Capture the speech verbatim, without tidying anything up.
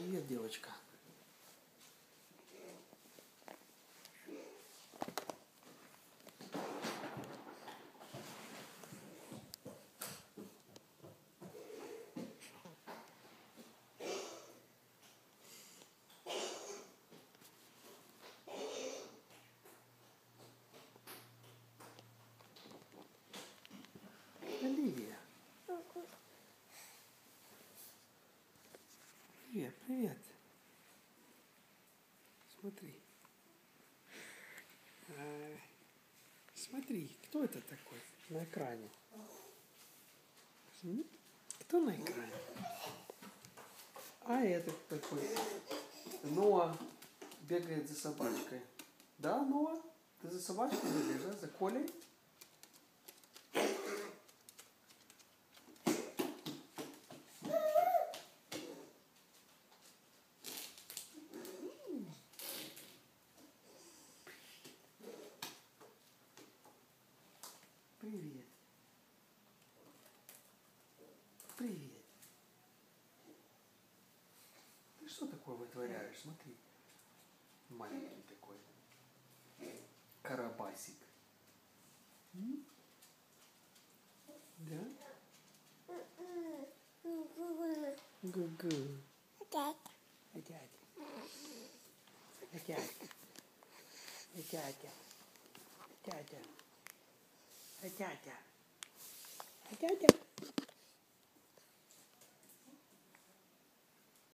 Привет, девочка. Оливия. Привет, привет. Смотри. А, смотри, кто это такой на экране? Кто на экране? А этот такой. Ноа бегает за собачкой. Да, Ноа? Ты за собачкой бегаешь, да? За Колей? Привет. Привет. Ты что такое вытворяешь? Смотри. Маленький такой. Карабасик. М? Да? Гу-гу. Опять. Опять. Опять. Опять. Опять. Опять. Опять.